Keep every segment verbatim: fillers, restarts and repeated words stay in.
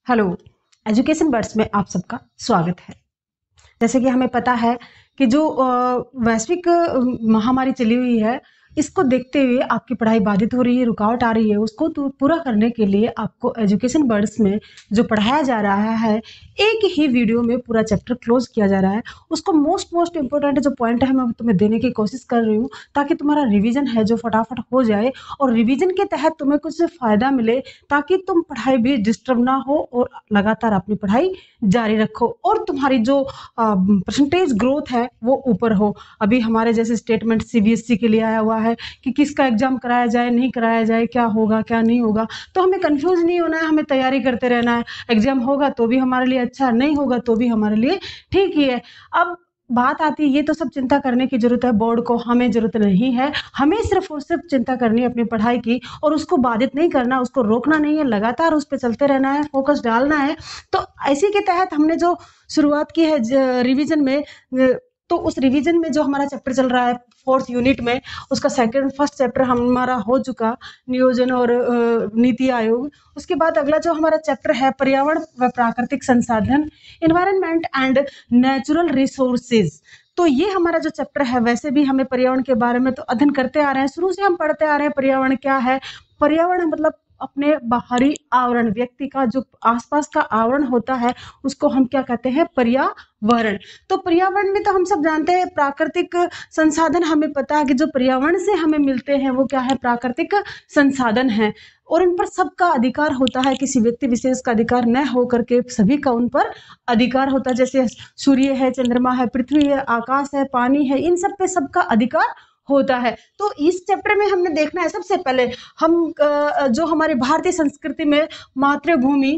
Hello, education birds में आप सबका स्वागत है। जैसे कि हमें पता है कि जो वैश्विक महामारी चली हुई है, इसको देखते हुए आपकी पढ़ाई बाधित हो रही है, रुकावट आ रही है, उसको तो पूरा करने के लिए आपको एजुकेशन बर्ड्स में जो पढ़ाया जा रहा है, एक ही वीडियो में पूरा चैप्टर क्लोज किया जा रहा है। उसको मोस्ट मोस्ट इम्पोर्टेंट जो पॉइंट है मैं तुम्हें देने की कोशिश कर रही हूँ, ताकि तुम्हारा रिवीजन है जो फटाफट हो जाए और रिवीजन के तहत तुम्हें कुछ फ़ायदा मिले, ताकि तुम पढ़ाई भी डिस्टर्ब ना हो और लगातार अपनी पढ़ाई जारी रखो और तुम्हारी जो परसेंटेज ग्रोथ है वो ऊपर हो। अभी हमारे जैसे स्टेटमेंट सीबीएसई के लिए आया हुआ है कि किसका एग्जाम कराया जाए, नहीं कराया जाए, क्या होगा क्या नहीं होगा, तो हमें कंफ्यूज नहीं होना है, हमें तैयारी करते रहना है। एग्जाम होगा तो भी हमारे लिए अच्छा, नहीं होगा तो भी हमारे लिए ठीक ही है। अब बात आती है, ये तो सब चिंता करने की जरूरत है बोर्ड को, हमें जरूरत नहीं है। हमें सिर्फ और सिर्फ चिंता करनी है अपनी पढ़ाई की और उसको बाधित नहीं करना, उसको रोकना नहीं है, लगातार उस पर चलते रहना है, फोकस डालना है। तो इसी के तहत हमने जो शुरुआत की है रिवीजन में, तो उस रिवीजन में जो हमारा चैप्टर चल रहा है फोर्थ यूनिट में, उसका सेकंड फर्स्ट चैप्टर हमारा हो चुका, नियोजन और नीति आयोग। उसके बाद अगला जो हमारा चैप्टर है पर्यावरण व प्राकृतिक संसाधन, एनवायरनमेंट एंड नेचुरल रिसोर्सेज। तो ये हमारा जो चैप्टर है, वैसे भी हमें पर्यावरण के बारे में तो अध्ययन करते आ रहे हैं, शुरू से हम पढ़ते आ रहे हैं पर्यावरण क्या है। पर्यावरण मतलब अपने बाहरी आवरण, व्यक्ति का जो आसपास का आवरण होता है उसको हम क्या कहते हैं, पर्यावरण। तो पर्यावरण में तो हम सब जानते हैं प्राकृतिक संसाधन, हमें पता है कि जो पर्यावरण से हमें मिलते हैं वो क्या है, प्राकृतिक संसाधन है और इन पर सबका अधिकार होता है, किसी व्यक्ति विशेष का अधिकार न हो करके सभी का उन पर अधिकार होता है। जैसे सूर्य है, चंद्रमा है, पृथ्वी है, आकाश है, पानी है, इन सब पे सबका अधिकार होता है। तो इस चैप्टर में हमने देखना है, सबसे पहले हम जो हमारे भारतीय संस्कृति में मातृभूमि,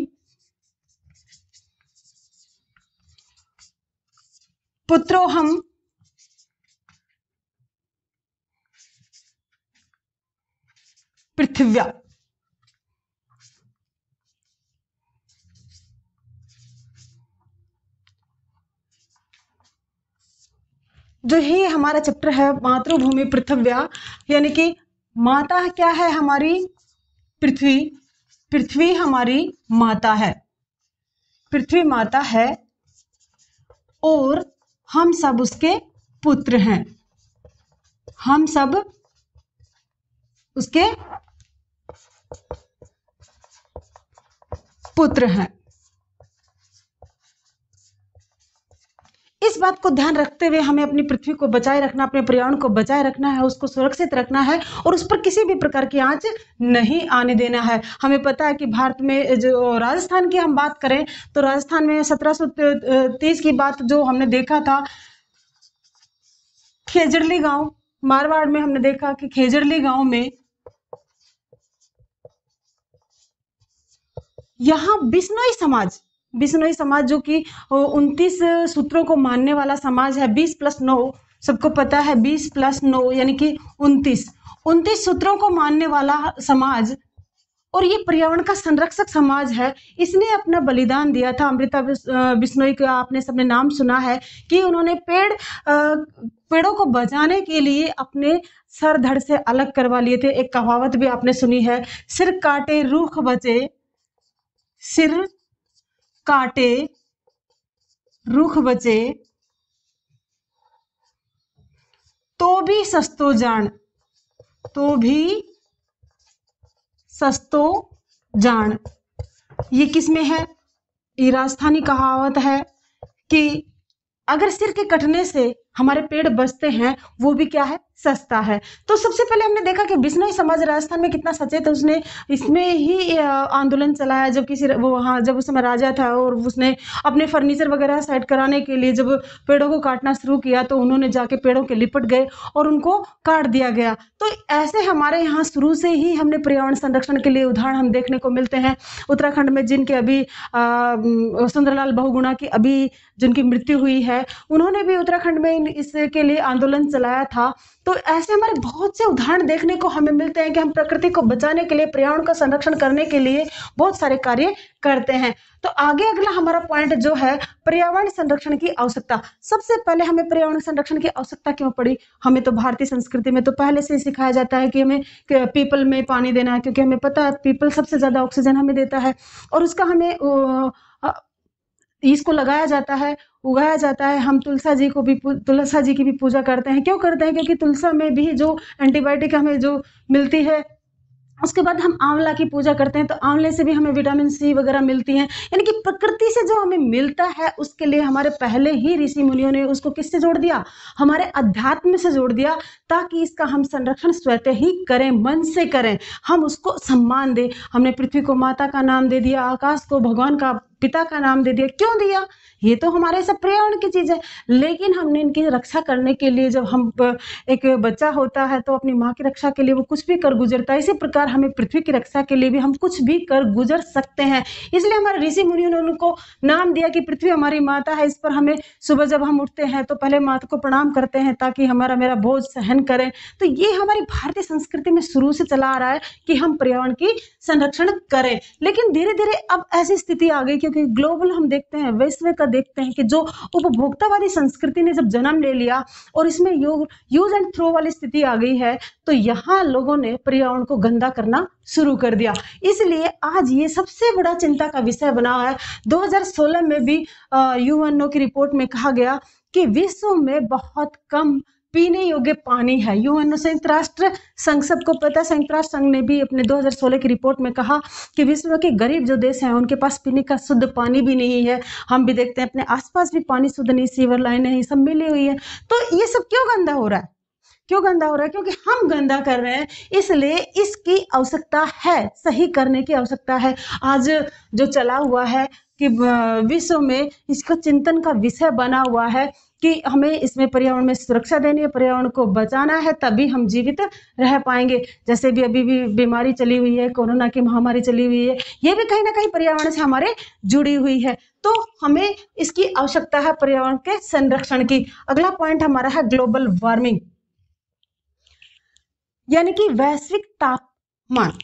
पुत्रोहम, पृथिव्या, जो ही हमारा चैप्टर है मातृभूमि पृथिव्या, यानी कि माता क्या है हमारी, पृथ्वी, पृथ्वी हमारी माता है, पृथ्वी माता है और हम सब उसके पुत्र हैं, हम सब उसके पुत्र हैं। इस बात को ध्यान रखते हुए हमें अपनी पृथ्वी को बचाए रखना, अपने पर्यावरण को बचाए रखना है, उसको सुरक्षित रखना है और उस पर किसी भी प्रकार की आंच नहीं आने देना है। हमें पता है कि भारत में जो राजस्थान की हम बात करें तो राजस्थान में सत्रह सौ तीस की बात जो हमने देखा था, खेजड़ली गांव, मारवाड़ में हमने देखा कि खेजड़ली गांव में यहाँ बिश्नोई समाज, बिश्नोई समाज जो कि उनतीस सूत्रों को मानने वाला समाज है, बीस प्लस नौ, सबको पता है बीस प्लस नौ यानी कि उनतीस, उनतीस सूत्रों को मानने वाला समाज और ये पर्यावरण का संरक्षक समाज है। इसने अपना बलिदान दिया था। अमृता बिश्नोई का आपने सबने नाम सुना है कि उन्होंने पेड़ पेड़ों को बचाने के लिए अपने सर धड़ से अलग करवा लिए थे। एक कहावत भी आपने सुनी है, सिर काटे रूख बचे, सिर काटे रूख बचे तो भी सस्तो जान, तो भी सस्तो जान। ये किस में है, ये राजस्थानी कहावत है कि अगर सिर के कटने से हमारे पेड़ बचते हैं वो भी क्या है, सस्ता है। तो सबसे पहले हमने देखा कि बिश्नोई समाज राजस्थान में कितना सचेत है, उसने इसमें ही आंदोलन चलाया जब किसी वो वहाँ जब उस समय राजा था और उसने अपने फर्नीचर वगैरह सेट कराने के लिए जब पेड़ों को काटना शुरू किया तो उन्होंने जाके पेड़ों के लिपट गए और उनको काट दिया गया। तो ऐसे हमारे यहाँ शुरू से ही हमने पर्यावरण संरक्षण के लिए उदाहरण हम देखने को मिलते हैं। उत्तराखंड में जिनके अभी सुंदरलाल बहुगुणा की अभी जिनकी मृत्यु हुई है, उन्होंने भी उत्तराखंड में इन इसके लिए आंदोलन चलाया था। तो ऐसे हमारे बहुत से उदाहरण देखने को हमें मिलते हैं कि हम प्रकृति को बचाने के लिए, पर्यावरण का संरक्षण करने के लिए बहुत सारे कार्य करते हैं। तो आगे अगला हमारा पॉइंट जो है पर्यावरण संरक्षण की आवश्यकता। सबसे पहले हमें पर्यावरण संरक्षण की आवश्यकता क्यों पड़ी? हमें तो भारतीय संस्कृति में तो पहले से ही सिखाया जाता है कि हमें पीपल में पानी देना है, क्योंकि हमें पता है पीपल सबसे ज्यादा ऑक्सीजन हमें देता है और उसका हमें इसको लगाया जाता है, उगाया जाता है। हम तुलसा जी को भी तुलसा जी की भी पूजा करते हैं। क्यों करते हैं? क्योंकि तुलसा में भी जो एंटीबायोटिक हमें जो मिलती है। उसके बाद हम आंवला की पूजा करते हैं, तो आंवले से भी हमें विटामिन सी वगैरह मिलती हैं। यानी कि प्रकृति से जो हमें मिलता है उसके लिए हमारे पहले ही ऋषि मुनियों ने उसको किससे जोड़ दिया? हमारे अध्यात्म से जोड़ दिया, ताकि इसका हम संरक्षण स्वतः ही करें, मन से करें, हम उसको सम्मान दें। हमने पृथ्वी को माता का नाम दे दिया, आकाश को भगवान का पिता का नाम दे दिया। क्यों दिया? ये तो हमारे सब पर्यावरण की चीज है, लेकिन हमने इनकी रक्षा करने के लिए, जब हम एक बच्चा होता है तो अपनी माँ की रक्षा के लिए वो कुछ भी कर गुजरता है, इसी प्रकार हमें पृथ्वी की रक्षा के लिए भी हम कुछ भी कर गुजर सकते हैं। इसलिए हमारे ऋषि मुनियों ने उनको नाम दिया कि पृथ्वी हमारी माता है। इस पर हमें सुबह जब हम उठते हैं तो पहले माता को प्रणाम करते हैं, ताकि हमारा मेरा बोझ सहन करें। तो ये हमारी भारतीय संस्कृति में शुरू से चला आ रहा है कि हम पर्यावरण की संरक्षण करें। लेकिन धीरे धीरे अब ऐसी स्थिति आ गई, क्योंकि ग्लोबल हम देखते हैं, वैश्विक का देखते हैं कि जो उपभोक्तावादी संस्कृति ने जब जन्म ले लिया और इसमें यूज एंड थ्रो वाली स्थिति आ गई है, तो यहाँ लोगों ने पर्यावरण को गंदा करना शुरू कर दिया। इसलिए आज ये सबसे बड़ा चिंता का विषय बना है। दो हज़ार सोलह में भी यूएनओ की रिपोर्ट में कहा गया कि विश्व में बहुत कम पीने योग्य पानी है। यूएनओ संयुक्त राष्ट्र संघ, सबको पता है, संयुक्त राष्ट्र संघ ने भी अपने दो हज़ार सोलह की रिपोर्ट में कहा कि विश्व के गरीब जो देश हैं उनके पास पीने का शुद्ध पानी भी नहीं है। हम भी देखते हैं अपने आसपास भी पानी शुद्ध नहीं, सीवर लाइन नहीं, सब मिली हुई है। तो ये सब क्यों गंदा हो रहा है? क्यों गंदा हो रहा है? क्योंकि हम गंदा कर रहे हैं। इसलिए इसकी आवश्यकता है, सही करने की आवश्यकता है। आज जो चला हुआ है कि विश्व में इसका चिंतन का विषय बना हुआ है कि हमें इसमें पर्यावरण में सुरक्षा देनी है, पर्यावरण को बचाना है, तभी हम जीवित रह पाएंगे। जैसे भी अभी भी बीमारी चली हुई है, कोरोना की महामारी चली हुई है, ये भी कहीं ना कहीं पर्यावरण से हमारे जुड़ी हुई है। तो हमें इसकी आवश्यकता है पर्यावरण के संरक्षण की। अगला पॉइंट हमारा है ग्लोबल वार्मिंग, यानी कि वैश्विक तापमान।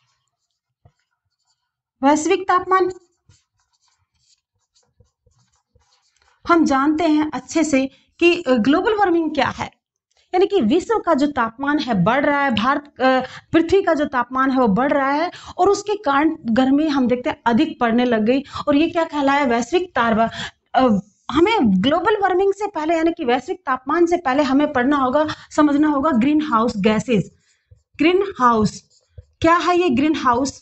वैश्विक तापमान हम जानते हैं अच्छे से कि ग्लोबल वार्मिंग क्या है। यानी कि विश्व का जो तापमान है बढ़ रहा है, भारत पृथ्वी का जो तापमान है वो बढ़ रहा है, और उसके कारण गर्मी हम देखते हैं अधिक पड़ने लग गई, और ये क्या कहलाया? वैश्विक तापमान। हमें ग्लोबल वार्मिंग से पहले, यानी कि वैश्विक तापमान से पहले हमें पढ़ना होगा, समझना होगा greenhouse gases. Greenhouse क्या है? ये ग्रीन हाउस,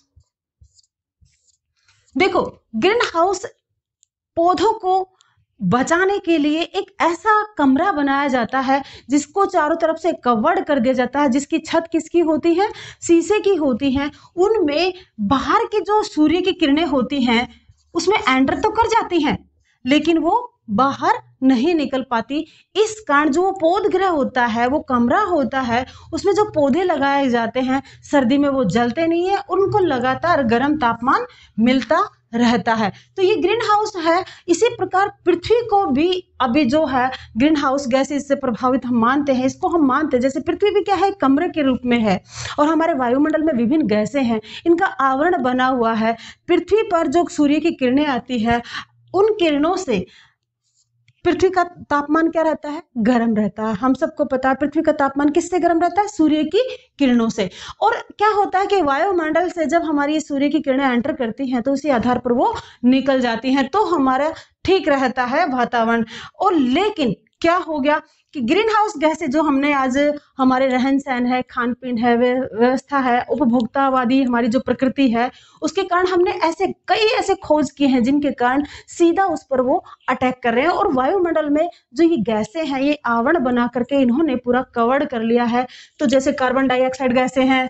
देखो, ग्रीन हाउस पौधों को बचाने के लिए एक ऐसा कमरा बनाया जाता है जिसको चारों तरफ से कवर्ड कर दिया जाता है, जिसकी छत किसकी होती है? शीशे की होती है। उनमें बाहर की जो सूर्य की किरणें होती हैं उसमें एंटर तो कर जाती हैं, लेकिन वो बाहर नहीं निकल पाती। इस कारण जो वो पौधगृह होता है, वो कमरा होता है, उसमें जो पौधे लगाए जाते हैं सर्दी में वो जलते नहीं है, उनको लगातार गर्म तापमान मिलता रहता है। तो ये ग्रीन हाउस है। इसी प्रकार पृथ्वी को भी अभी जो है ग्रीन हाउस गैस इससे प्रभावित हम मानते हैं, इसको हम मानते हैं। जैसे पृथ्वी भी क्या है? कमरे के रूप में है, और हमारे वायुमंडल में विभिन्न गैसें हैं, इनका आवरण बना हुआ है। पृथ्वी पर जो सूर्य की किरणें आती है, उन किरणों से पृथ्वी का तापमान क्या रहता है? गर्म रहता है। हम सबको पता है पृथ्वी का तापमान किससे गर्म रहता है? सूर्य की किरणों से। और क्या होता है कि वायुमंडल से जब हमारी सूर्य की किरणें एंटर करती हैं तो उसी आधार पर वो निकल जाती हैं, तो हमारा ठीक रहता है वातावरण। और लेकिन क्या हो गया कि ग्रीन हाउस गैसें जो हमने आज हमारे रहन सहन है, खान पीन है, व्यवस्था है, उपभोक्तावादी हमारी जो प्रकृति है, उसके कारण हमने ऐसे कई ऐसे खोज किए हैं जिनके कारण सीधा उस पर वो अटैक कर रहे हैं। और वायुमंडल में जो ये गैसें हैं, ये आवरण बना करके इन्होंने पूरा कवर्ड कर लिया है। तो जैसे कार्बन डाइऑक्साइड गैसें हैं,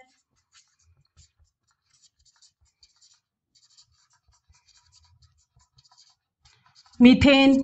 मीथेन,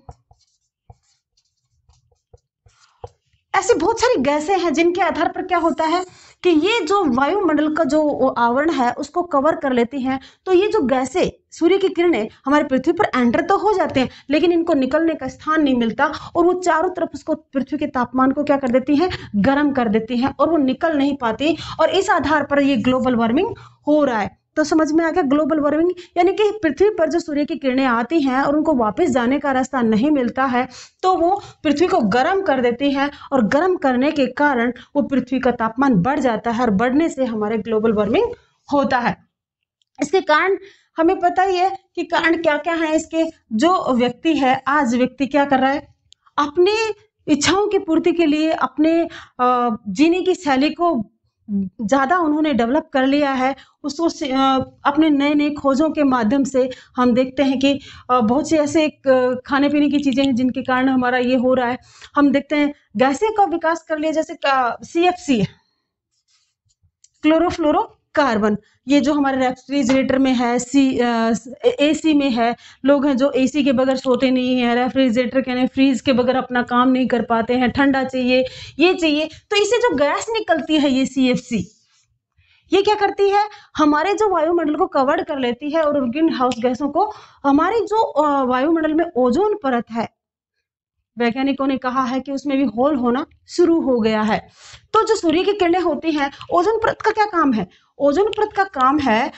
ऐसी बहुत सारी गैसें हैं जिनके आधार पर क्या होता है कि ये जो वायुमंडल का जो आवरण है उसको कवर कर लेती हैं, तो ये जो गैसें, सूर्य की किरणें हमारे पृथ्वी पर एंटर तो हो जाते हैं, लेकिन इनको निकलने का स्थान नहीं मिलता और वो चारों तरफ उसको, पृथ्वी के तापमान को क्या कर देती हैं, गर्म कर देती हैं और वो निकल नहीं पाती, और इस आधार पर ये ग्लोबल वार्मिंग हो रहा है। तो समझ में आ गया, ग्लोबल वार्मिंग यानी कि पृथ्वी पर जो सूर्य की किरणें आती हैं और उनको वापस जाने का रास्ता नहीं मिलता है, तो वो पृथ्वी को गर्म कर देती हैं, और गर्म करने के कारण वो पृथ्वी का तापमान बढ़ जाता है, और बढ़ने से हमारे ग्लोबल वार्मिंग होता है। इसके कारण हमें पता ही है कि कारण क्या क्या है इसके। जो व्यक्ति है, आज व्यक्ति क्या कर रहा है, अपनी इच्छाओं की पूर्ति के लिए अपने जीने की शैली को ज्यादा उन्होंने डेवलप कर लिया है। उसको अपने नए नए खोजों के माध्यम से हम देखते हैं कि बहुत से ऐसे खाने पीने की चीजें हैं जिनके कारण हमारा ये हो रहा है। हम देखते हैं गैसें का विकास कर लिया, जैसे C F C, chlorofluorocarbon, ये जो हमारे रेफ्रिजरेटर में है, सी एसी में है, लोग हैं जो एसी के बगैर सोते नहीं हैं, रेफ्रिजरेटर कहने फ्रीज के बगैर अपना काम नहीं कर पाते हैं, ठंडा चाहिए, ये चाहिए, तो इससे जो गैस निकलती है ये सी एफ सी, ये क्या करती है, हमारे जो वायुमंडल को कवर कर लेती है, और ग्रीन हाउस गैसों को, हमारी जो वायुमंडल में ओजोन परत है, वैज्ञानिकों ने कहा है कि उसमें भी होल होना शुरू हो गया है। तो जो सूर्य की किरणें होती हैं, ओजोन परत का क्या काम है, ओजोन परत का काम है,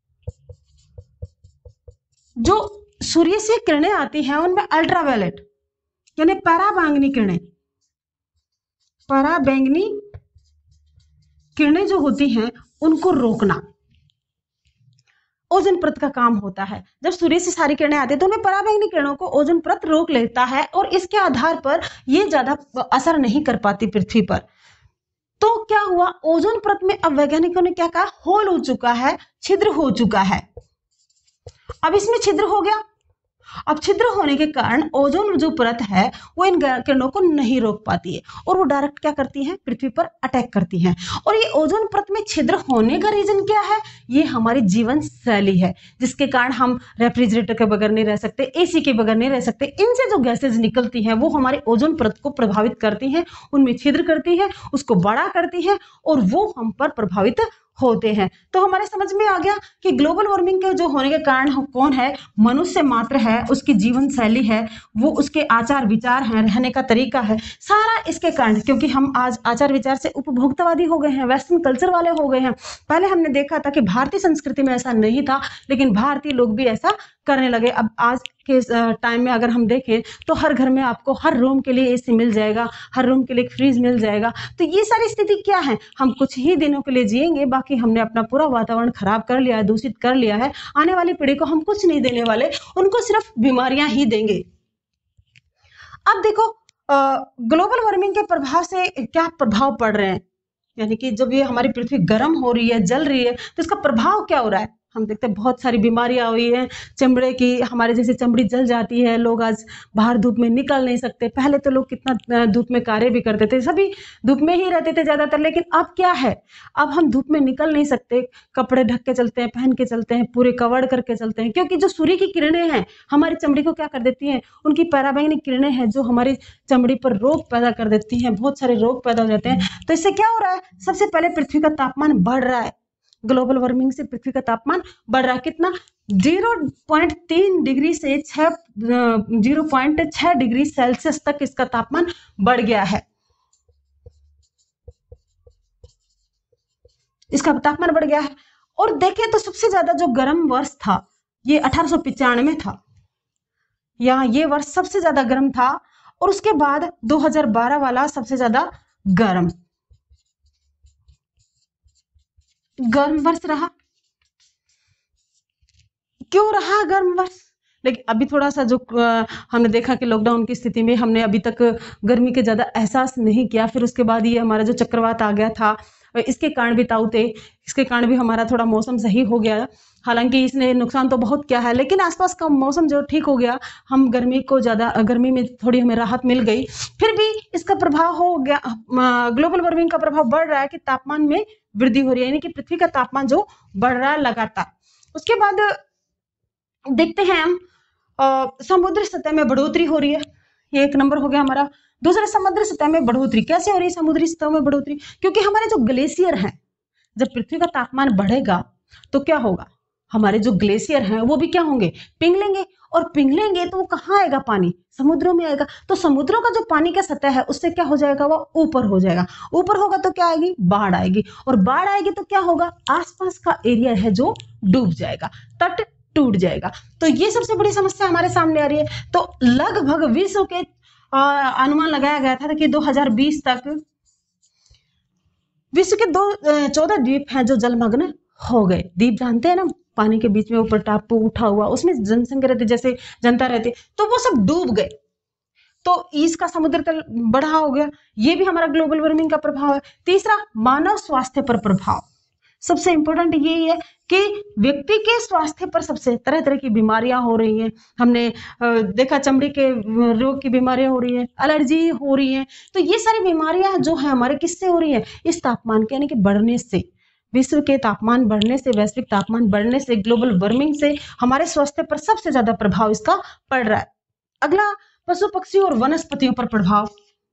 जो सूर्य से किरणें आती हैं उनमें अल्ट्रावायलेट यानी पराबैंगनी किरणें, पराबैंगनी किरणें जो होती हैं उनको रोकना ओजोन परत का काम होता है। जब सूर्य से सारी किरणें आती है तो उनमें पराबैंगनी किरणों को ओजोन परत रोक लेता है, और इसके आधार पर ये ज्यादा असर नहीं कर पाती पृथ्वी पर। तो क्या हुआ, ओजोन परत में अब वैज्ञानिकों ने क्या कहा, होल हो चुका है, छिद्र हो चुका है। अब इसमें छिद्र हो गया, अब छिद्र होने के कारण ओजोन जो परत है वो इन किरणों को नहीं रोक पाती है, और वो डायरेक्ट क्या करती है, पृथ्वी पर अटैक करती है। और ये ओजोन परत में छिद्र होने का रीजन क्या है, ये हमारी जीवन शैली है, जिसके कारण हम रेफ्रिजरेटर के बगैर नहीं रह सकते, एसी के बगैर नहीं रह सकते। इनसे जो गैसेज निकलती हैं वो हमारे ओजोन परत को प्रभावित करती हैं, उनमें छिद्र करती है, उसको बड़ा करती है, और वो हम पर प्रभावित होते हैं। तो हमारे समझ में आ गया कि ग्लोबल वार्मिंग के जो होने के कारण कौन है, मनुष्य मात्र है, उसकी जीवन शैली है, वो उसके आचार विचार हैं, रहने का तरीका है, सारा इसके कारण। क्योंकि हम आज आचार विचार से उपभोक्तावादी हो गए हैं, वेस्टर्न कल्चर वाले हो गए हैं। पहले हमने देखा था कि भारतीय संस्कृति में ऐसा नहीं था, लेकिन भारतीय लोग भी ऐसा करने लगे। अब आज के टाइम में अगर हम देखें तो हर घर में आपको हर रूम के लिए एसी मिल जाएगा, हर रूम के लिए एक फ्रिज मिल जाएगा। तो ये सारी स्थिति क्या है, हम कुछ ही दिनों के लिए जिएंगे, बाकी हमने अपना पूरा वातावरण खराब कर लिया है, दूषित कर लिया है। आने वाली पीढ़ी को हम कुछ नहीं देने वाले, उनको सिर्फ बीमारियां ही देंगे। अब देखो ग्लोबल वार्मिंग के प्रभाव से क्या प्रभाव पड़ रहे हैं, यानी कि जब ये हमारी पृथ्वी गर्म हो रही है, जल रही है, तो इसका प्रभाव क्या हो रहा है। हम देखते हैं बहुत सारी बीमारियां हुई हैं, चमड़े की, हमारे जैसे चमड़ी जल जाती है, लोग आज बाहर धूप में निकल नहीं सकते। पहले तो लोग कितना धूप में कार्य भी करते थे, सभी धूप में ही रहते थे ज्यादातर, लेकिन अब क्या है, अब हम धूप में निकल नहीं सकते, कपड़े ढक के चलते हैं, पहन के चलते हैं, पूरे कवर करके चलते हैं, क्योंकि जो सूर्य की किरणें हैं हमारी चमड़ी को क्या कर देती हैं, उनकी पराबैंगनी किरणें हैं जो हमारी चमड़ी पर रोग पैदा कर देती हैं, बहुत सारे रोग पैदा हो जाते हैं। तो इससे क्या हो रहा है, सबसे पहले पृथ्वी का तापमान बढ़ रहा है, ग्लोबल वार्मिंग से पृथ्वी का तापमान बढ़ रहा है। कितना, जीरो पॉइंट तीन डिग्री से छह जीरो पॉइंट छह डिग्री सेल्सियस तक इसका तापमान बढ़ गया है, इसका तापमान बढ़ गया है। और देखें तो सबसे ज्यादा जो गर्म वर्ष था ये अठारह सौ पिचानवे था, यहाँ ये वर्ष सबसे ज्यादा गर्म था, और उसके बाद दो हज़ार बारह वाला सबसे ज्यादा गर्म गर्म वर्ष रहा। क्यों रहा गर्म वर्ष, लेकिन अभी थोड़ा सा जो हमने देखा कि लॉकडाउन की स्थिति में हमने अभी तक गर्मी के ज्यादा एहसास नहीं किया, फिर उसके बाद ये हमारा जो चक्रवात आ गया था, इसके कारण भी ताऊ थे, इसके कारण भी हमारा थोड़ा मौसम सही हो गया। हालांकि इसने नुकसान तो बहुत किया है, लेकिन आसपास का मौसम जो ठीक हो गया, हम गर्मी को ज्यादा गर्मी में थोड़ी हमें राहत मिल गई। फिर भी इसका प्रभाव हो गया, ग्लोबल वार्मिंग का प्रभाव बढ़ रहा है कि तापमान में वृद्धि हो रही है, यानी कि पृथ्वी का तापमान जो बढ़ रहा है लगातार। उसके बाद देखते हैं हम समुद्र सतह में बढ़ोतरी हो रही है, ये एक नंबर हो गया हमारा। दूसरा, समुद्र सतह में बढ़ोतरी कैसे हो रही है, समुद्री सतह में बढ़ोतरी, क्योंकि हमारे जो ग्लेशियर हैं जब पृथ्वी का तापमान बढ़ेगा तो क्या होगा, हमारे जो ग्लेशियर हैं वो भी क्या होंगे, पिघलेंगे, और पिघलेंगे तो वो कहाँ आएगा, पानी समुद्रों में आएगा। तो समुद्रों का जो पानी का सतह है उससे क्या हो जाएगा, वो ऊपर हो जाएगा। ऊपर होगा तो क्या आएगी, बाढ़ आएगी, और बाढ़ आएगी तो क्या होगा, आसपास का एरिया है जो डूब जाएगा, तट टूट जाएगा। तो ये सबसे बड़ी समस्या हमारे सामने आ रही है। तो लगभग विश्व के अनुमान लगाया गया था कि दो हज़ार बीस तक विश्व के दो चौदह द्वीप हैं जो जलमग्न हो गए। द्वीप जानते हैं ना, पानी के बीच में ऊपर टापू उठा हुआ, उसमें जनसंख्या रहती, जैसे जनता रहती, तो वो सब डूब गए। तो ईस का समुद्र तल बढ़ा हो गया, ये भी हमारा ग्लोबल वार्मिंग का प्रभाव है। तीसरा, मानव स्वास्थ्य पर प्रभाव। सबसे इंपॉर्टेंट यही है कि व्यक्ति के स्वास्थ्य पर सबसे तरह तरह की बीमारियां हो रही हैं। हमने देखा चमड़ी के रोग की बीमारियां हो रही है, एलर्जी हो रही है। तो ये सारी बीमारियां जो है हमारे किससे हो रही है, इस तापमान के यानी कि बढ़ने से, विश्व के तापमान बढ़ने से, वैश्विक तापमान बढ़ने से, ग्लोबल वार्मिंग से हमारे स्वास्थ्य पर सबसे ज्यादा प्रभाव इसका पड़ रहा है। अगला, पशु पक्षी और वनस्पतियों पर प्रभाव।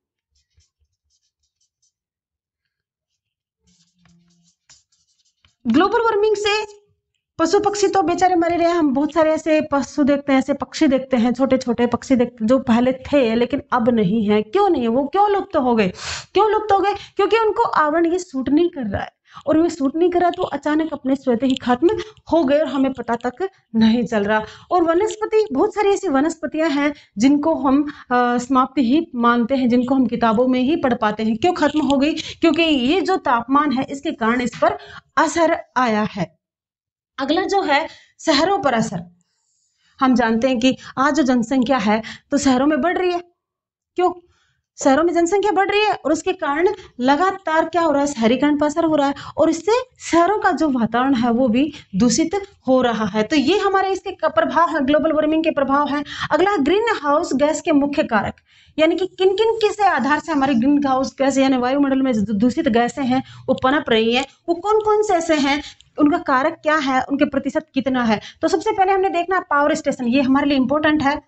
ग्लोबल वार्मिंग से पशु पक्षी तो बेचारे मरे रहे हैं। हम बहुत सारे ऐसे पशु देखते हैं, ऐसे पक्षी देखते हैं, छोटे छोटे पक्षी देखते हैं जो पहले थे लेकिन अब नहीं है। क्यों नहीं है, वो क्यों लुप्त हो गए, क्यों लुप्त हो गए, क्योंकि उनको आवरण ये सूट नहीं कर रहा है, और वे सूट नहीं कर रहा तो अचानक अपने स्वतः ही खत्म हो गए और हमें पता तक नहीं चल रहा। और वनस्पति, बहुत सारी ऐसी वनस्पतियां हैं जिनको हम समाप्ति ही मानते हैं, जिनको हम किताबों में ही पढ़ पाते हैं। क्यों खत्म हो गई, क्योंकि ये जो तापमान है इसके कारण इस पर असर आया है। अगला जो है, शहरों पर असर। हम जानते हैं कि आज जो जनसंख्या है तो शहरों में बढ़ रही है। क्यों, शहरों में जनसंख्या बढ़ रही है और उसके कारण लगातार क्या हो रहा है, शहरीकरण पर असर हो रहा है, और इससे शहरों का जो वातावरण है वो भी दूषित हो रहा है। तो ये हमारे इसके प्रभाव है, ग्लोबल वार्मिंग के प्रभाव है। अगला, ग्रीन हाउस गैस के मुख्य कारक, यानी कि किन किन किस आधार से हमारे ग्रीन हाउस गैस यानी वायुमंडल में दूषित गैसें हैं वो पनप रही हैं, वो कौन कौन से ऐसे हैं, उनका कारक क्या है, उनके प्रतिशत कितना है। तो सबसे पहले हमने देखना पावर स्टेशन, ये हमारे लिए इंपॉर्टेंट है।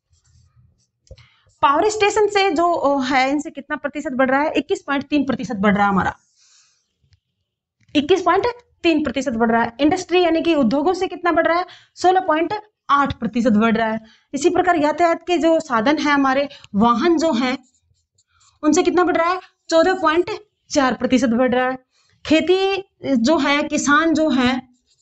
पावर स्टेशन से जो है इनसे कितना प्रतिशत बढ़ रहा है, इक्कीस पॉइंट तीन प्रतिशत बढ़ रहा है हमारा, इक्कीस पॉइंट तीन प्रतिशत बढ़ रहा है। इंडस्ट्री यानी कि उद्योगों से कितना बढ़ रहा है, सोलह पॉइंट आठ प्रतिशत बढ़ रहा है। इसी प्रकार यातायात के जो साधन है, हमारे वाहन जो हैं, उनसे कितना बढ़ रहा है, चौदह पॉइंट चार प्रतिशत बढ़ रहा है। खेती जो है, किसान जो है,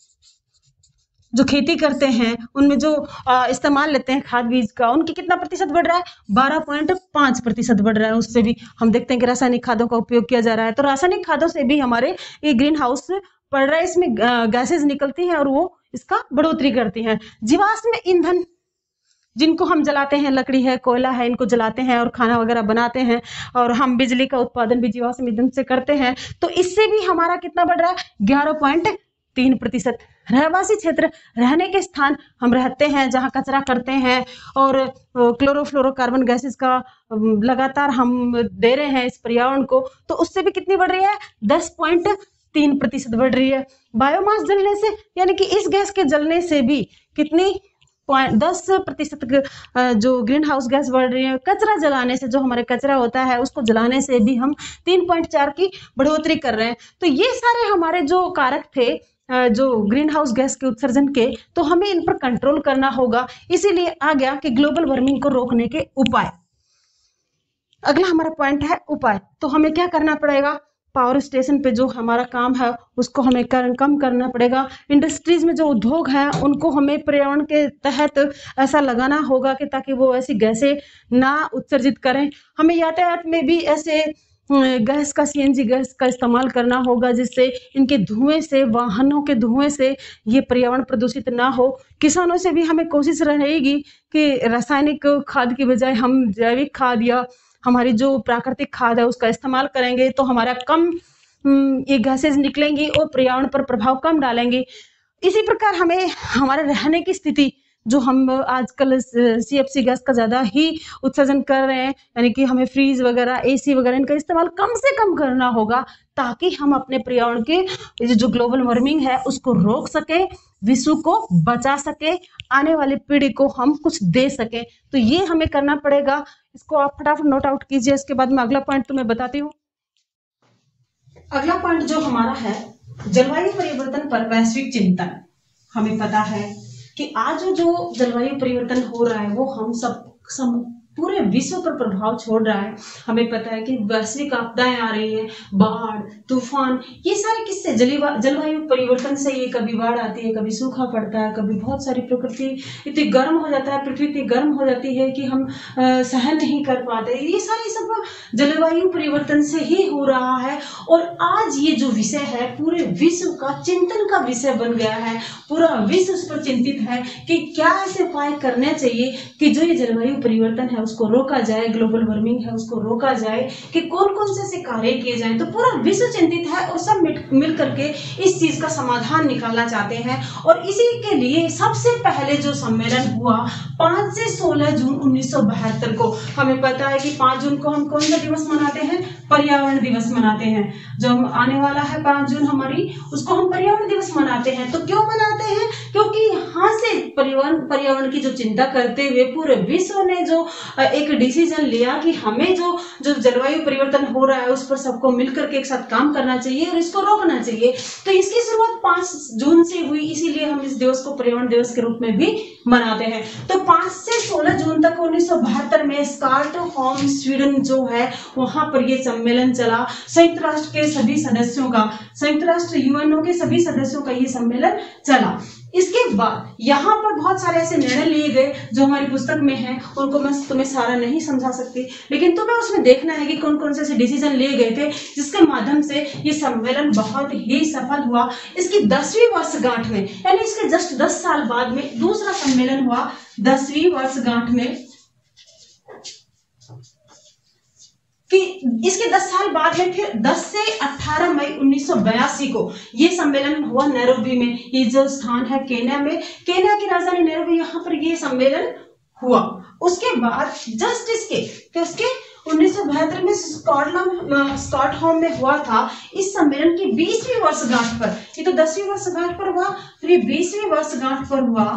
जो खेती करते हैं उनमें जो इस्तेमाल लेते हैं खाद बीज का, उनकी कितना प्रतिशत बढ़ रहा है, बारह पॉइंट पाँच प्रतिशत बढ़ रहा है। उससे भी हम देखते हैं कि रासायनिक खादों का उपयोग किया जा रहा है, तो रासायनिक खादों से भी हमारे ये ग्रीन हाउस पड़ रहा है, इसमें गैसेज निकलती हैं और वो इसका बढ़ोतरी करती हैं। जीवाश्म ईंधन जिनको हम जलाते हैं, लकड़ी है, कोयला है, इनको जलाते हैं और खाना वगैरह बनाते हैं, और हम बिजली का उत्पादन भी जीवाश्म ईंधन से करते हैं, तो इससे भी हमारा कितना बढ़ रहा है, ग्यारह पॉइंट तीन प्रतिशत। रहवासी क्षेत्र, रहने के स्थान, हम रहते हैं जहां कचरा करते हैं और क्लोरोफ्लोरोकार्बन गैसेस का लगातार हम दे रहे हैं इस पर्यावरण को, तो उससे भी कितनी बढ़ रही है, दस पॉइंट तीन प्रतिशत बढ़ रही है। बायोमास जलने से, यानी कि इस गैस के जलने से भी कितनी दस प्रतिशत जो ग्रीन हाउस गैस बढ़ रही है। कचरा जलाने से, जो हमारे कचरा होता है उसको जलाने से भी हम तीन पॉइंट चार की बढ़ोतरी कर रहे हैं। तो ये सारे हमारे जो कारक थे जो ग्रीन हाउस गैस के उत्सर्जन के, तो हमें इन पर कंट्रोल करना होगा। इसीलिए आ गया कि ग्लोबल वार्मिंग को रोकने के उपाय। अगला हमारा पॉइंट है उपाय। तो हमें क्या करना पड़ेगा, पावर स्टेशन पे जो हमारा काम है उसको हमें कर, कम करना पड़ेगा। इंडस्ट्रीज में जो उद्योग हैं उनको हमें पर्यावरण के तहत ऐसा लगाना होगा कि ताकि वो ऐसी गैसें ना उत्सर्जित करें। हमें यातायात में भी ऐसे गैस का, सीएनजी गैस का इस्तेमाल करना होगा जिससे इनके धुएं से, वाहनों के धुएं से ये पर्यावरण प्रदूषित ना हो। किसानों से भी हमें कोशिश रहेगी कि रासायनिक खाद की बजाय हम जैविक खाद या हमारी जो प्राकृतिक खाद है उसका इस्तेमाल करेंगे, तो हमारा कम ये गैसेज निकलेंगी और पर्यावरण पर प्रभाव कम डालेंगी। इसी प्रकार हमें हमारे रहने की स्थिति, जो हम आजकल सीएफसी गैस का ज्यादा ही उत्सर्जन कर रहे हैं, यानी कि हमें फ्रीज वगैरह, एसी वगैरह इनका इस्तेमाल कम से कम करना होगा ताकि हम अपने पर्यावरण के जो ग्लोबल वार्मिंग है उसको रोक सके, विश्व को बचा सके, आने वाली पीढ़ी को हम कुछ दे सके। तो ये हमें करना पड़ेगा। इसको आप फटाफट नोट आउट कीजिए। इसके बाद में अगला पॉइंट तुम्हें बताती हूँ। अगला पॉइंट जो हमारा है जलवायु परिवर्तन पर वैश्विक चिंतन। हमें पता है कि आज जो जलवायु परिवर्तन हो रहा है वो हम सब सम पूरे विश्व पर प्रभाव छोड़ रहा है। हमें पता है कि वैश्विक आपदाएं आ रही हैं, बाढ़, तूफान, ये सारे किससे? जलवायु परिवर्तन से। ये कभी बाढ़ आती है, कभी सूखा पड़ता है, कभी बहुत सारी प्रकृति इतनी गर्म हो जाता है, पृथ्वी इतनी गर्म हो जाती है कि हम आ, सहन नहीं कर पाते। ये सारी सब जलवायु परिवर्तन से ही हो रहा है। और आज ये जो विषय है पूरे विश्व का चिंतन का विषय बन गया है। पूरा विश्व उस पर चिंतित है कि क्या ऐसे उपाय करने चाहिए कि जो ये जलवायु परिवर्तन है उसको रोका जाए, ग्लोबल वार्मिंग है उसको रोका जाए, कि कौन कौन से ऐसे कार्य किए जाएं। तो पूरा विश्व चिंतित है और सब मिल करके इस चीज का समाधान निकालना चाहते हैं। और इसी के लिए सबसे पहले जो सम्मेलन हुआ पांच से सोलह जून उन्नीस सौ बहत्तर को। हमें पता है कि पांच जून को हम कौन सा दिवस मनाते हैं? पर्यावरण दिवस मनाते हैं। जो आने वाला है पांच जून हमारी, उसको हम पर्यावरण दिवस मनाते हैं। तो क्यों मनाते हैं? क्योंकि यहाँ से पर्यावरण पर्यावरण की जो चिंता करते हुए पूरे विश्व ने जो एक डिसीजन लिया कि हमें जो जो जलवायु परिवर्तन हो रहा है उस पर सबको मिलकर के एक साथ काम करना चाहिए और इसको रोकना चाहिए। तो इसकी शुरुआत पांच जून से हुई, इसीलिए हम इस दिवस को पर्यावरण दिवस के रूप में भी मनाते हैं। तो पांच से सोलह जून तक उन्नीस सौ बहत्तर में स्टॉकहोम स्वीडन जो है वहां पर यह सम्मेलन चला। संयुक्त राष्ट्र के सभी सदस्यों का, संयुक्त राष्ट्र यूएनओ के सभी सदस्यों का ये सम्मेलन चला। इसके बाद यहाँ पर बहुत सारे ऐसे निर्णय लिए गए जो हमारी पुस्तक में है, उनको मैं तुम्हें सारा नहीं समझा सकती, लेकिन तुम्हें उसमें देखना है कि कौन कौन से ऐसे डिसीजन लिए गए थे जिसके माध्यम से ये सम्मेलन बहुत ही सफल हुआ। इसकी दसवीं वर्षगांठ में, यानी इसके जस्ट दस साल बाद में दूसरा सम्मेलन हुआ। दसवीं वर्षगांठ में कि इसके दस साल बाद में फिर दस से अठारह मई उन्नीस सौ बयासी को ये सम्मेलन हुआ नैरोबी में। ये जो स्थान है केन्या में, केन्या की राजधानी नैरोबी, यहाँ पर ये सम्मेलन हुआ। उसके बाद जस्ट इसके तो उसके उन्नीस सौ बहत्तर में स्कॉटलैंड स्टॉकहोम में हुआ था। इस सम्मेलन की बीसवीं वर्षगांठ पर, ये तो दसवीं वर्षगांठ पर हुआ, फिर ये बीसवीं वर्षगांठ पर हुआ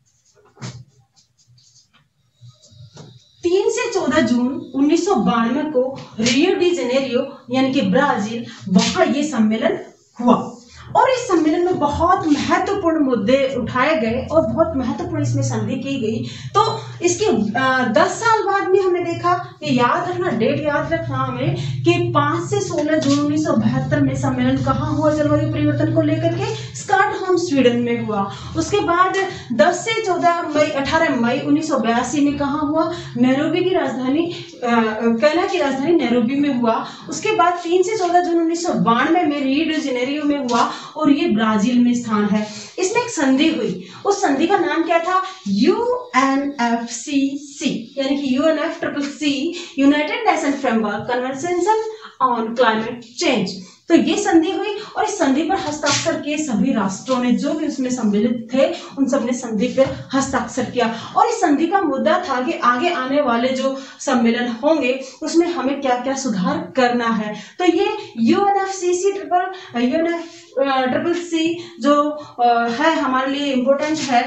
तीन से चौदह जून उन्नीस सौ बानवे को रियो डी जेनेरियो यानी कि ब्राजील, वहां ये सम्मेलन हुआ। और इस सम्मेलन में बहुत महत्वपूर्ण मुद्दे उठाए गए और बहुत महत्वपूर्ण इसमें संधि की गई। तो इसके दस साल बाद में हमने देखा, ये याद रखना, डेट याद रखना हमें, कि पांच से सोलह जून उन्नीस सौ बहत्तर में सम्मेलन कहाँ हुआ जलवायु परिवर्तन को लेकर के? स्टॉकहोम स्वीडन में हुआ। उसके बाद दस से चौदह मई अठारह मई उन्नीस सौ बयासी में कहाँ हुआ? नैरोबी की राजधानी, केन्या की राजधानी नैरोबी में हुआ। उसके बाद तीन से चौदह जून उन्नीस सौ बानवे में रियो डी जेनेरियो में हुआ और ये ब्राजील में स्थान है। इसमें एक संधि हुई, उस संधि का नाम क्या था? U N F C C, यानी कि U N F triple C, United Nation framework convention on climate change. तो ये संधि हुई और इस संधि पर हस्ताक्षर किए सभी राष्ट्रों ने, जो भी उसमें सम्मिलित थे उन सब ने संधि पर हस्ताक्षर किया। और इस संधि का मुद्दा था कि आगे आने वाले जो सम्मेलन होंगे उसमें हमें क्या क्या सुधार करना है। तो ये U N F C C triple U N F triple C जो है हमारे लिए इम्पोर्टेंट है।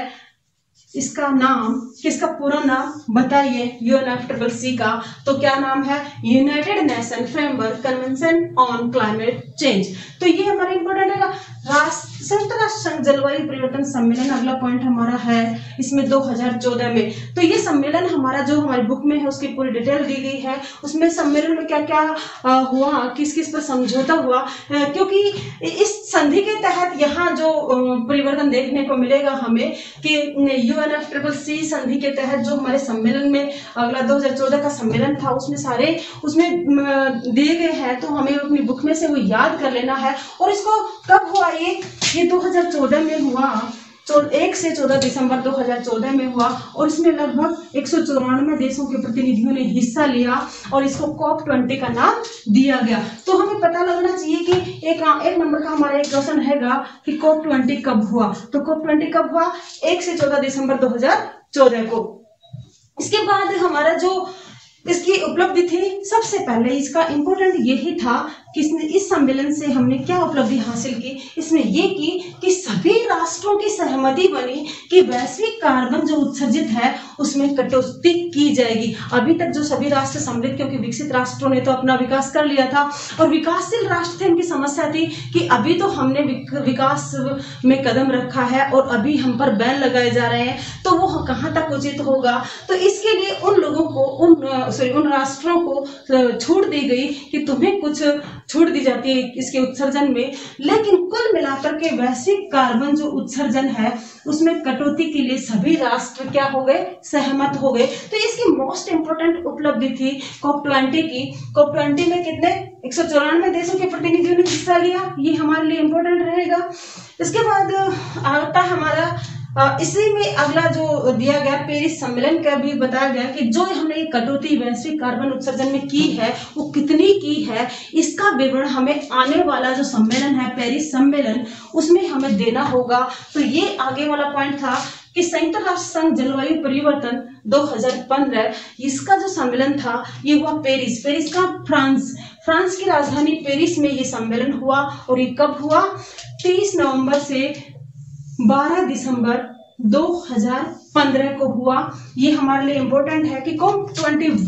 इसका नाम, किसका पूरा नाम बताइए? U N F triple C का तो क्या नाम है? United Nation framework convention on climate change. तो ये हमारा इंपॉर्टेंट है। संयुक्त राष्ट्र संघ जलवायु परिवर्तन सम्मेलन अगला पॉइंट हमारा है इसमें दो हज़ार चौदह में। तो ये सम्मेलन हमारा जो हमारी बुक में है उसकी पूरी डिटेल दी गई है। उसमें सम्मेलन में क्या क्या आ, हुआ, किस किस पर समझौता हुआ, आ, क्योंकि इस संधि के तहत यहाँ जो परिवर्तन देखने को मिलेगा हमें कि U N F triple C संधि के तहत जो हमारे सम्मेलन में अगला दो हज़ार चौदह का सम्मेलन था उसमें सारे उसमें दिए गए हैं। तो हमें अपनी बुक में से वो याद कर लेना है। और इसको कब हुआ? ये ये दो हज़ार चौदह में हुआ, एक से चौदह दिसंबर दो हज़ार चौदह में हुआ। और इसमें लगभग एक सौ चौरानवे देशों के प्रतिनिधियों ने हिस्सा लिया और इसको कॉप ट्वेंटी का नाम दिया गया। तो हमें पता लगना चाहिए कि एक एक नंबर का हमारा एक क्वेश्चन हैगा कि कॉप ट्वेंटी कब हुआ। तो कॉप ट्वेंटी कब हुआ? एक से चौदह दिसंबर दो हज़ार चौदह को। इसके बाद हमारा जो इसकी उपलब्धि थी। सबसे पहले इसका इम्पोर्टेंट यही था कि इस सम्मेलन से हमने क्या उपलब्धि हासिल की, इसमें ये की कि सभी राष्ट्रों की सहमति बनी कि वैश्विक कार्बन जो उत्सर्जित है उसमें कटौती की जाएगी। अभी तक जो सभी राष्ट्र सम्मिलित, क्योंकि विकसित राष्ट्रों ने तो अपना विकास कर लिया था और विकासशील राष्ट्र थे, उनकी समस्या थी कि अभी तो हमने विकास में कदम रखा है और अभी हम पर बैन लगाए जा रहे हैं, तो वो कहाँ तक उचित होगा। तो इसके लिए उन लोगों को, उन सॉरी उन राष्ट्रों को छूट दी गई कि तुम्हें कुछ छूट दी जाती है इसके उत्सर्जन में, लेकिन कुल मिलाकर के वैश्विक कार्बन जो उत्सर्जन है उसमें कटौती के लिए सभी राष्ट्र क्या हो गए, सहमत हो गए। तो इसकी मोस्ट इंपोर्टेंट उपलब्धि थी कॉप ट्वेंटी की। कॉप ट्वेंटी में कितने एक सौ चौरानवे देशों के प्रतिनिधियों ने हिस्सा लिया, ये हमारे लिए इंपॉर्टेंट रहेगा। इसके बाद आता हमारा इसी में अगला जो दिया गया पेरिस सम्मेलन का भी बताया गया कि जो हमने कटौती वैश्विक कार्बन उत्सर्जन में की है वो कितनी की है, इसका विवरण हमें आने वाला जो सम्मेलन है पेरिस सम्मेलन उसमें हमें देना होगा। तो ये आगे वाला पॉइंट था कि संयुक्त राष्ट्र संघ जलवायु परिवर्तन दो हज़ार पंद्रह इसका जो सम्मेलन था ये हुआ पेरिस, पेरिस का फ्रांस, फ्रांस की राजधानी पेरिस में ये सम्मेलन हुआ। और ये कब हुआ, तीस नवंबर से बारह दिसंबर दो हज़ार पंद्रह को हुआ। ये हमारे लिए इंपॉर्टेंट है कि कॉप इक्कीस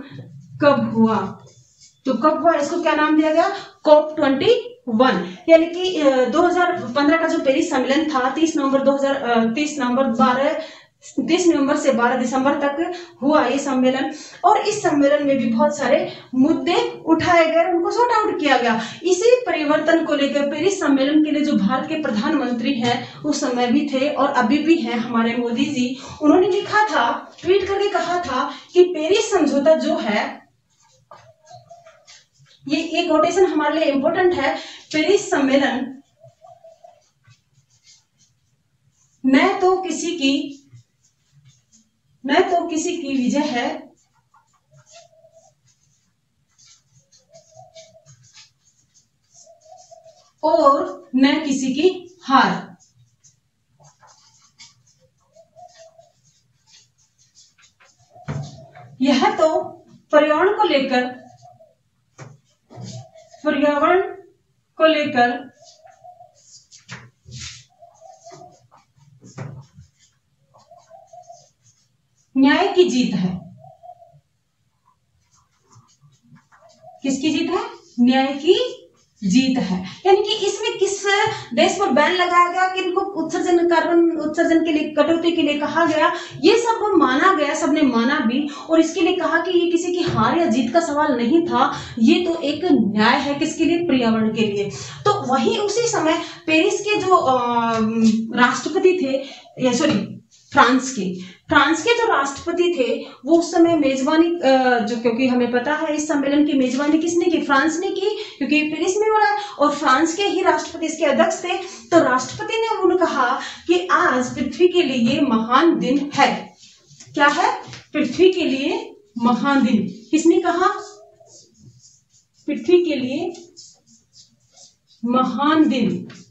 कब हुआ, तो कब हुआ इसको क्या नाम दिया गया, कॉप इक्कीस, यानी कि दो हज़ार पंद्रह का जो पेरिस सम्मेलन था तीस नवंबर दो हज़ार तीस नवंबर बारह तीस नवंबर से बारह दिसंबर तक हुआ ये सम्मेलन। और इस सम्मेलन में भी बहुत सारे मुद्दे उठाए गए, उनको सॉर्ट आउट किया गया। इसी परिवर्तन को लेकर पेरिस सम्मेलन के लिए जो भारत के प्रधानमंत्री हैं उस समय भी थे और अभी भी हैं हमारे मोदी जी, उन्होंने लिखा था, ट्वीट करके कहा था कि पेरिस समझौता जो है, ये एक कोटेशन हमारे लिए इंपॉर्टेंट है, पेरिस सम्मेलन न तो किसी की न तो किसी की विजय है और न किसी की हार। यह तो पर्यावरण को लेकर पर्यावरण को लेकर न्याय की जीत है। किसकी जीत है, न्याय की जीत है। यानी कि इसमें किस देश पर बैन लगाया गया, कि इनको उत्सर्जन कार्बन उत्सर्जन के लिए, कटौती के लिए कहा गया, ये सब माना गया, सबने माना भी। और इसके लिए कहा कि ये किसी की हार या जीत का सवाल नहीं था, ये तो एक न्याय है, किसके लिए, पर्यावरण के लिए। तो वहीं उसी समय पेरिस के जो राष्ट्रपति थे, या सॉरी फ्रांस के फ्रांस के जो राष्ट्रपति थे वो उस समय मेजबानी, जो क्योंकि हमें पता है इस सम्मेलन की मेजबानी किसने की, फ्रांस ने की, क्योंकि पेरिस में हो रहा है और फ्रांस के ही राष्ट्रपति इसके अध्यक्ष थे। तो राष्ट्रपति ने उन्होंने कहा कि आज पृथ्वी के लिए महान दिन है। क्या है, पृथ्वी के लिए महान दिन। किसने कहा, पृथ्वी के लिए महान दिन।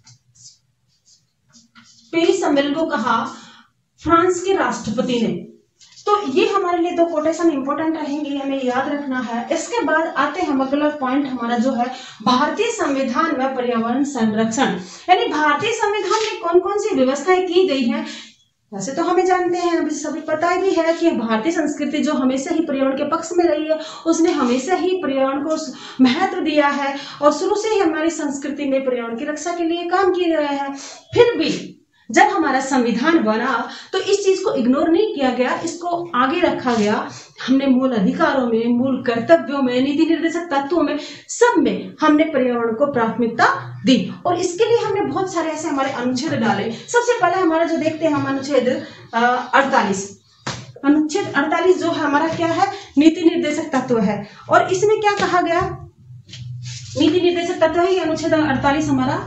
पेरिस सम्मेलन को कहा फ्रांस के राष्ट्रपति ने। तो ये हमारे लिए दो कोटेशन इंपॉर्टेंट रहेंगे, हमें याद रखना है। इसके बाद आते हैं अगला पॉइंट हमारा जो है भारतीय संविधान में पर्यावरण संरक्षण, यानी भारतीय संविधान में कौन कौन सी व्यवस्थाएं की गई हैं। वैसे तो हमें जानते हैं, अभी सभी पता भी है कि भारतीय संस्कृति जो हमेशा ही पर्यावरण के पक्ष में रही है, उसने हमेशा ही पर्यावरण को महत्व दिया है और शुरू से ही हमारी संस्कृति में पर्यावरण की रक्षा के लिए काम किए गए हैं। फिर भी जब हमारा संविधान बना तो इस चीज को इग्नोर नहीं किया गया, इसको आगे रखा गया। हमने मूल अधिकारों में, मूल कर्तव्यों में, नीति निर्देशक तत्वों में, सब में हमने पर्यावरण को प्राथमिकता दी। और इसके लिए हमने बहुत सारे ऐसे हमारे अनुच्छेद डाले। सबसे पहले हमारा जो देखते हैं हम अनुच्छेद अड़तालीस, अनुच्छेद अड़तालीस जो है हमारा क्या है, नीति निर्देशक तत्व है। और इसमें क्या कहा गया, नीति निर्देशक तत्व है ये अनुच्छेद अड़तालीस हमारा।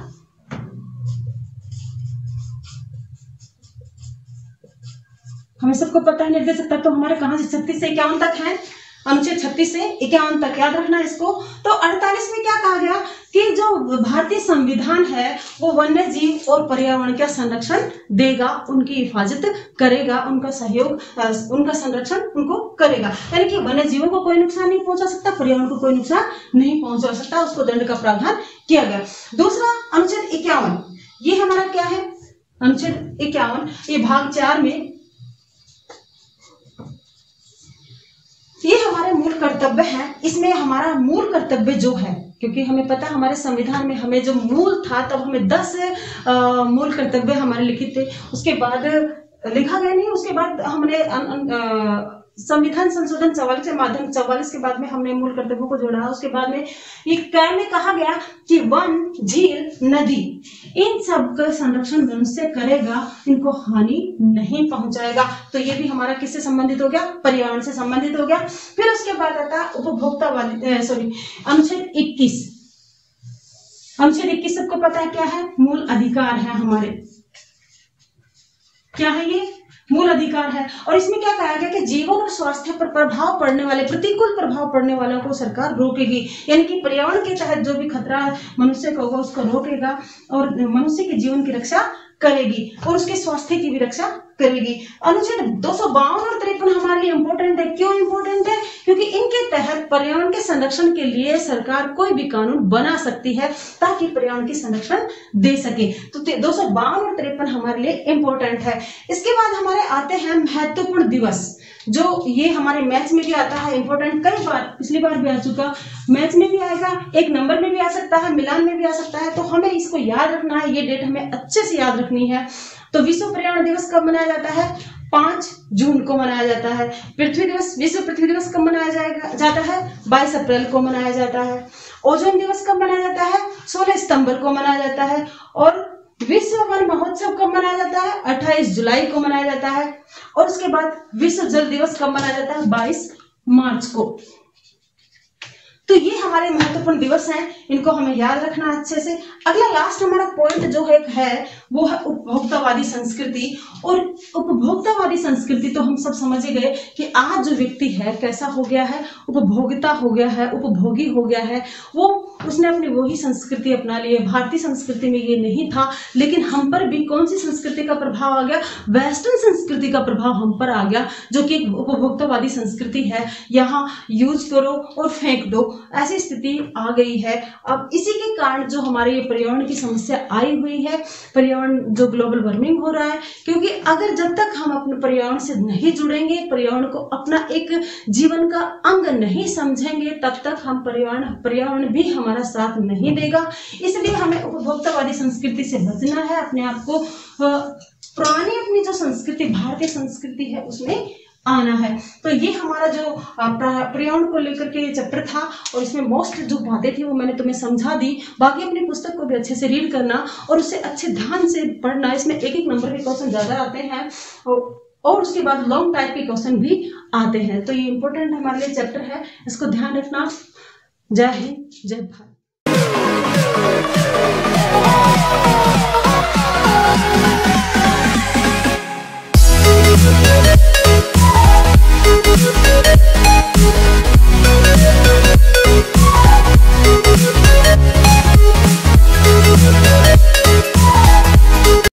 हमें सबको पता है निर्देशक तत्व हमारे कहां से छत्तीस से इक्यावन तक है। अनुच्छेद छत्तीस से इक्यावन तक याद रखना इसको। तो अड़तालीस में क्या कहा गया कि जो भारतीय संविधान है वो वन्य जीव और पर्यावरण का संरक्षण देगा, उनकी हिफाजत करेगा, उनका सहयोग, उनका संरक्षण उनको करेगा। यानी कि वन्य जीवों को कोई नुकसान नहीं पहुंचा सकता, पर्यावरण को कोई नुकसान नहीं पहुंचा सकता, उसको दंड का प्रावधान किया गया। दूसरा अनुच्छेद इक्यावन, ये हमारा क्या है, अनुच्छेद इक्यावन, ये भाग चार में ये हमारे मूल कर्तव्य है। इसमें हमारा मूल कर्तव्य जो है, क्योंकि हमें पता है हमारे संविधान में हमें जो मूल था तब हमें दस आ, मूल कर्तव्य हमारे लिखित थे, उसके बाद लिखा गया नहीं, उसके बाद हमने संविधान संशोधन चौवालीस के माध्यम चौवालीस के बाद में हमने मूल कर्तव्यों को जोड़ा। उसके बाद में ये कै में कहा गया कि वन, झील, नदी, इन सब का संरक्षण मनुष्य करेगा, इनको हानि नहीं पहुंचाएगा। तो ये भी हमारा किससे संबंधित हो गया, पर्यावरण से संबंधित हो गया। फिर उसके बाद आता है उपभोक्तावादी सॉरी अनुच्छेद इक्कीस। अनुच्छेद इक्कीस सबको पता है क्या है, मूल अधिकार है हमारे, क्या है ये, मूल अधिकार है। और इसमें क्या कहा गया कि जीवन और स्वास्थ्य पर प्रभाव पड़ने वाले, प्रतिकूल प्रभाव पड़ने वालों को सरकार रोकेगी, यानी कि पर्यावरण के तहत जो भी खतरा मनुष्य को होगा उसको रोकेगा और मनुष्य के जीवन की रक्षा करेगी और उसके स्वास्थ्य की भी रक्षा करेगी। अनुच्छेद दो सौ बावन और तिरपन हमारे लिए इंपॉर्टेंट है। क्यों इंपॉर्टेंट है, क्योंकि इनके तहत पर्यावरण के संरक्षण के लिए सरकार कोई भी कानून बना सकती है ताकि पर्यावरण की संरक्षण दे सके। तो दो सौ बावन और तिरपन हमारे लिए इंपॉर्टेंट है। इसके बाद हमारे आते हैं महत्वपूर्ण दिवस, जो ये हमारे मैथ्स में भी आता है, इंपॉर्टेंट, कई बार पिछली बार भी आ चुका, मैथ्स में भी आएगा, एक नंबर में भी आ सकता है, मिलान में भी आ सकता है। तो हमें इसको याद रखना है, ये डेट हमें अच्छे से याद रखनी है। तो विश्व पर्यावरण दिवस कब मनाया जाता है, पांच जून को मनाया जाता है। पृथ्वी दिवस, विश्व पृथ्वी दिवस कब मनाया जाएगा जाता है, बाईस अप्रैल को मनाया जाता है। ओजोन दिवस कब मनाया जाता है, सोलह सितंबर को मनाया जाता है। और विश्व वन महोत्सव कब मनाया जाता है, अट्ठाईस जुलाई को मनाया जाता है। और उसके बाद विश्व जल दिवस कब मनाया जाता है, बाईस मार्च को। तो ये हमारे महत्वपूर्ण दिवस हैं, इनको हमें याद रखना अच्छे से। अगला लास्ट हमारा पॉइंट जो है, है वो है उपभोक्तावादी संस्कृति। और उपभोक्तावादी संस्कृति तो हम सब समझ ही गए कि आज जो व्यक्ति है कैसा हो गया है, उपभोक्ता हो गया है, उपभोगी हो गया है। वो उसने अपनी वही संस्कृति अपना ली है। भारतीय संस्कृति में ये नहीं था, लेकिन हम पर भी कौन सी संस्कृति का प्रभाव आ गया, वेस्टर्न संस्कृति का प्रभाव हम पर आ गया, जो कि उपभोक्तावादी संस्कृति है। यहाँ यूज करो और फेंक दो, ऐसी स्थिति आ गई है। अब इसी के कारण जो हमारे ये पर्यावरण की समस्या आई हुई है, पर्यावरण जो ग्लोबल वार्मिंग हो रहा है, क्योंकि अगर जब तक हम अपने पर्यावरण से नहीं जुड़ेंगे, पर्यावरण को अपना एक जीवन का अंग नहीं समझेंगे, तब तक हम पर्यावरण पर्यावरण भी हमारा साथ नहीं देगा। इसलिए हमें उपभोक्तावादी संस्कृति से बचना है, अपने आप को पुरानी अपनी जो संस्कृति, भारतीय संस्कृति है, उसमें आना है। तो ये हमारा जो पर्यावरण को लेकर के चैप्टर था, और इसमें मोस्ट जो बातें थी वो मैंने तुम्हें समझा दी। बाकी अपनी पुस्तक को भी अच्छे से रीड करना और उससे अच्छे ध्यान से पढ़ना। इसमें एक एक नंबर के क्वेश्चन ज्यादा आते हैं और उसके बाद लॉन्ग टाइप के क्वेश्चन भी आते हैं। तो ये इंपॉर्टेंट हमारे लिए चैप्टर है, इसको ध्यान रखना। जय हिंद, जय भारत।